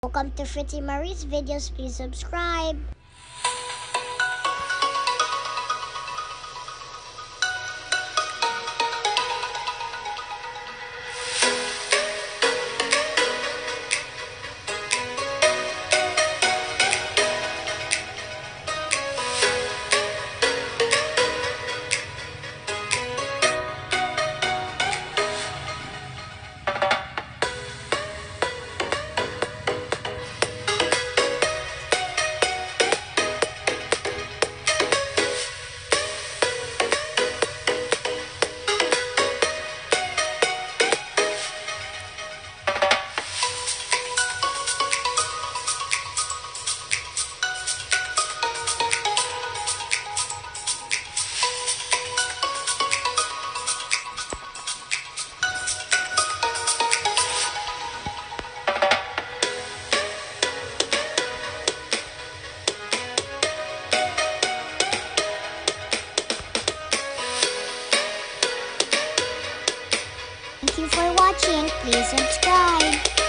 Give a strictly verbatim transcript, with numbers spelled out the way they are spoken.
Welcome to Fritzy Marie's videos. Please subscribe. Thank you for watching. Please subscribe.